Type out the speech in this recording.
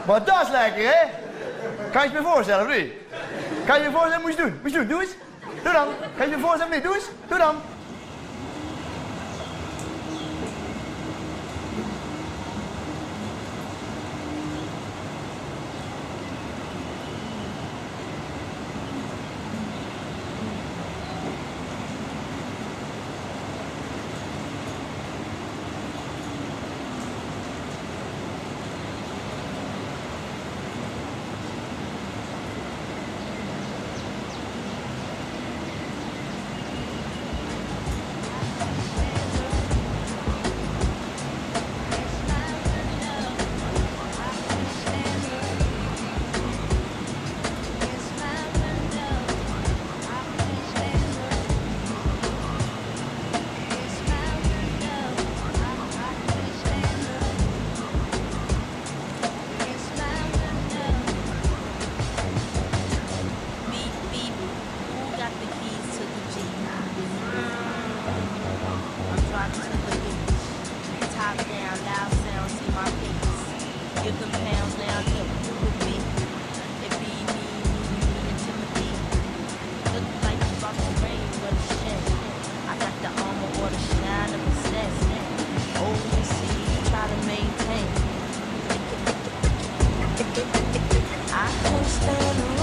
Maar dat is lekker, hè? Kan je het me voorstellen, of niet? Kan je je voorstellen? Moet je doen. Moet je doen. Doe eens. Doe dan. Kan je je voorstellen, of niet? Doe eens. Doe dan. I can't stand